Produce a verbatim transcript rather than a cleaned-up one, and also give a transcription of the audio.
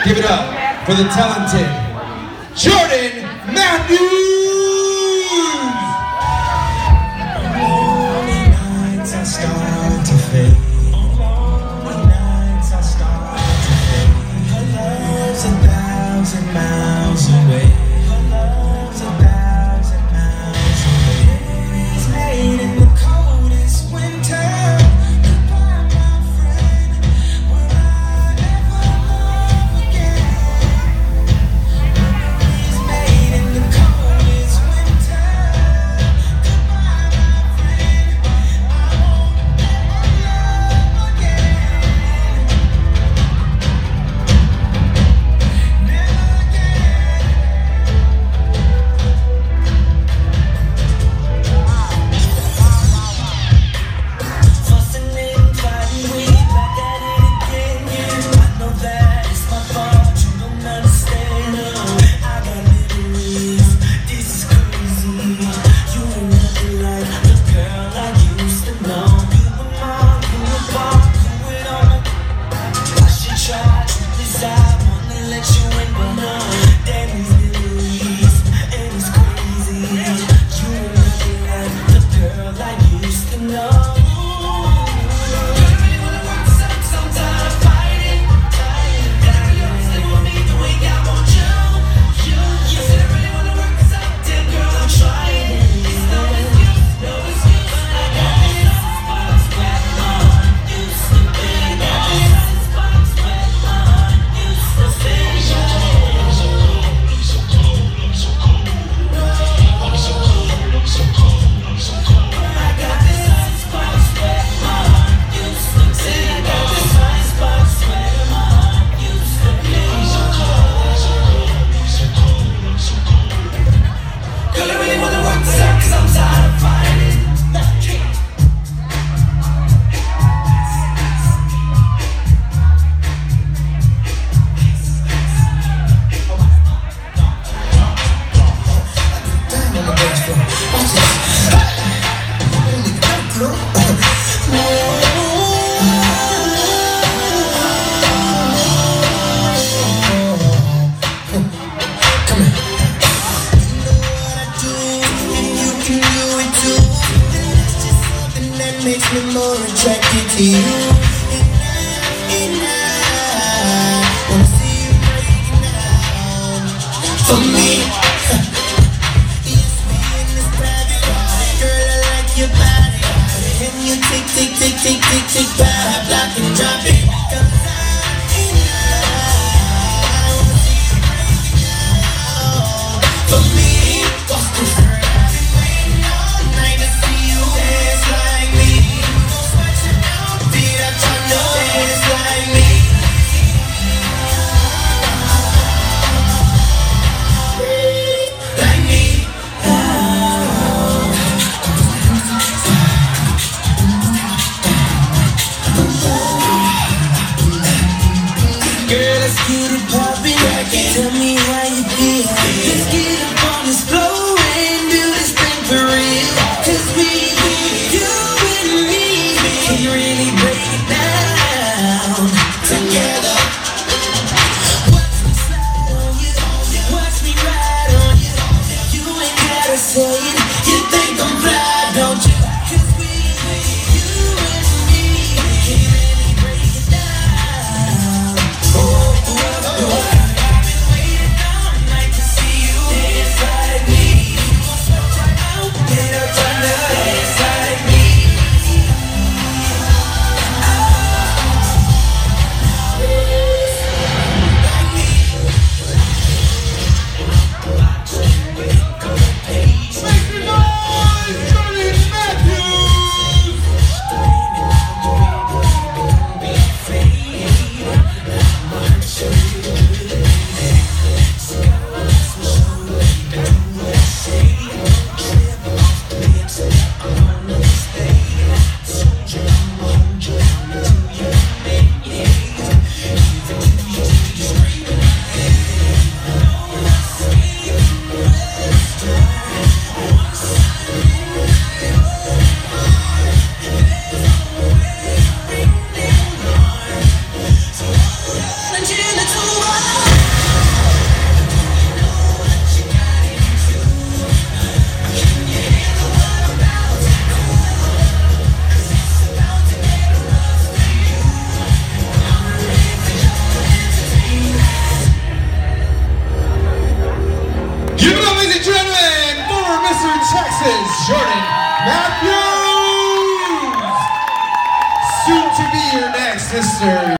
Give it up for the talented Jordan Matthews! Lonely nights I start to fade. Lonely nights I start to fade. Her love's a thousand miles away. Her love's a thousand miles away. It's made in the coldest winter. Goodbye, my friend. Will I ever love again? Memories made in the coldest winter. Goodbye, my friend. I won't ever love again. Never fussing and fighting, we back at it again. Yeah, I know that it's my fault. You don't understand. Oh, I got memories. This is crazy. You ain't nothing like the girl I used to know. You were mine, you were born, you went on. I should try to decide, wanna let you in, but no. That is memories, and it's crazy. You ain't nothing like the girl I used to know. Makes me more attracted to you. And I wanna see you break down for me. Yes, we in this private party, girl. I like your body, and you tick, tick, tick, tick, tick, tick, pop, lock and drop it. 'Cause I and I wanna see you break down for me. What's this? I've been waiting all night to see you dance like me. Girl, let's get it poppin'. Tell me how you feel. Let's get up on this floor and do this thing for real. 'Cause we, you and me, can really break it down together. Watch me slide on you, watch me ride on you. You ain't gotta say it, you think I'm fly, don't you? 'Cause we, you and me, can really break it down. Oh, oh, oh. I've been waiting all night to see you dance is Jordan Matthews. Soon to be your next Mister